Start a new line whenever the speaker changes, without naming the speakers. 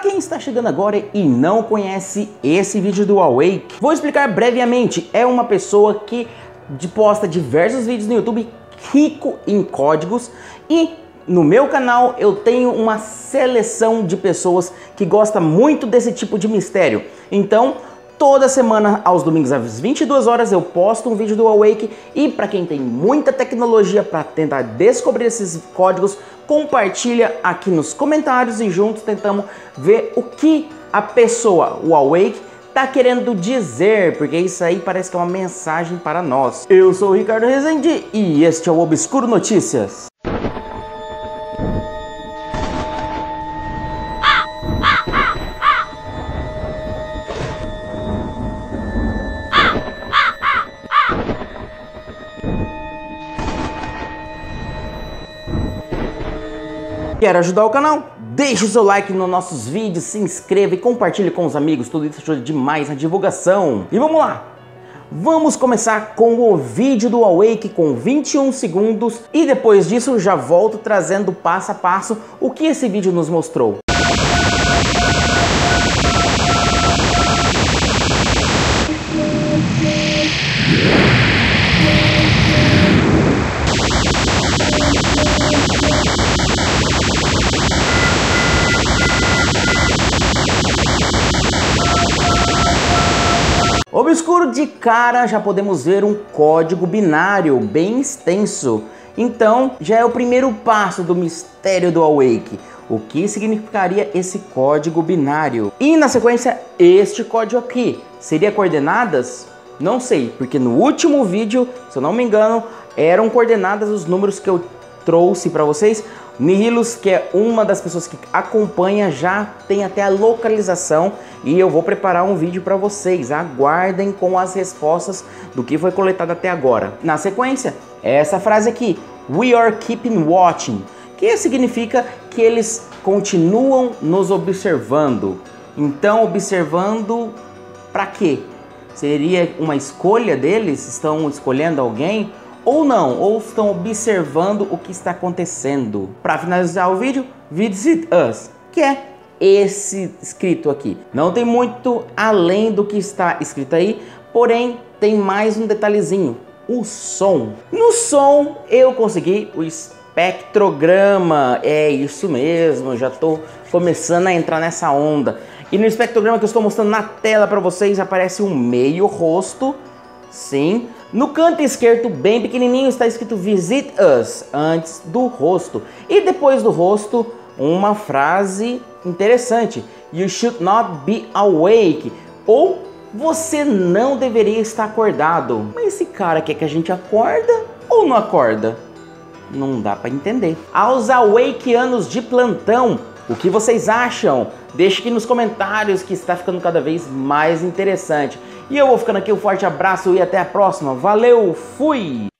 quem está chegando agora e não conhece esse vídeo do Awake, vou explicar brevemente. É uma pessoa que posta diversos vídeos no YouTube rico em códigos e no meu canal eu tenho uma seleção de pessoas que gostam muito desse tipo de mistério. Então, toda semana, aos domingos às 22 horas, eu posto um vídeo do Awake e para quem tem muita tecnologia para tentar descobrir esses códigos, compartilha aqui nos comentários e juntos tentamos ver o que a pessoa, o Awake, tá querendo dizer, porque isso aí parece que é uma mensagem para nós. Eu sou o Ricardo Rezende e este é o Obscuro Notícias. Quer ajudar o canal? Deixe o seu like nos nossos vídeos, se inscreva e compartilhe com os amigos, tudo isso ajuda demais na divulgação. E vamos lá! Vamos começar com o vídeo do Awake com 21 segundos e depois disso já volto trazendo passo a passo o que esse vídeo nos mostrou. Obscuro, de cara já podemos ver um código binário bem extenso. Então já é o primeiro passo do mistério do Awake. O que significaria esse código binário? E na sequência, este código aqui seria coordenadas? Não sei, porque no último vídeo, se eu não me engano, eram coordenadas os números que eu trouxe para vocês. Nihilus, que é uma das pessoas que acompanha, já tem até a localização e eu vou preparar um vídeo para vocês. Aguardem com as respostas do que foi coletado até agora. Na sequência, essa frase aqui, "We are keeping watching", que significa que eles continuam nos observando. Então, observando para quê? Seria uma escolha deles? Estão escolhendo alguém? Ou não, ou estão observando o que está acontecendo. Para finalizar o vídeo, Visit Us, que é esse escrito aqui. Não tem muito além do que está escrito aí, porém tem mais um detalhezinho, o som. No som eu consegui o espectrograma, é isso mesmo, já estou começando a entrar nessa onda. E no espectrograma que eu estou mostrando na tela para vocês aparece um meio rosto, sim. No canto esquerdo, bem pequenininho, está escrito Visit Us, antes do rosto. E depois do rosto, uma frase interessante. You should not be awake. Ou, você não deveria estar acordado. Mas esse cara quer que a gente acorda ou não acorda? Não dá para entender. Aos awakeanos de plantão, o que vocês acham? Deixe aqui nos comentários que está ficando cada vez mais interessante. E eu vou ficando aqui, um forte abraço e até a próxima. Valeu, fui!